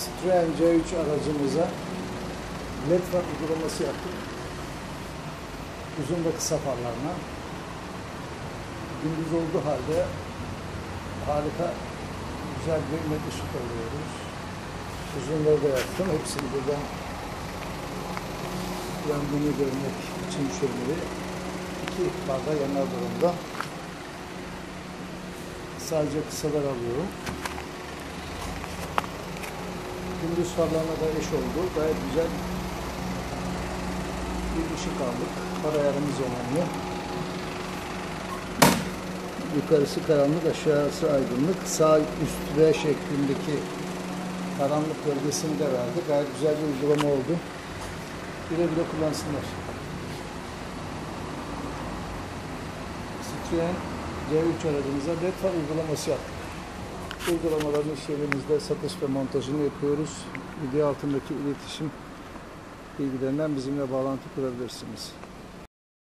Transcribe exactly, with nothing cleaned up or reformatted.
Citroen C üç aracımıza led far uygulaması yaptık. Uzun ve kısa farlarına. Gündüz olduğu halde harika, güzel bir led ışık alıyoruz. Uzunları da yaptım. Hepsini buradan yandığını görmek için şöyle iki barda yanar durumda. Sadece kısalar alıyorum. Gündüz farlarına da eş oldu. Gayet güzel bir ışık aldık. Far ayarımız önemli. Yukarısı karanlık, aşağısı aydınlık. Sağ üst V şeklindeki karanlık bölgesini de verdi. Gayet güzel bir uygulama oldu. Güle güle kullansınlar. Citroen C üç aracımıza led far uygulaması yaptık. Uygulamaların iş yerimizde satış ve montajını yapıyoruz. Video altındaki iletişim bilgilerinden bizimle bağlantı kurabilirsiniz.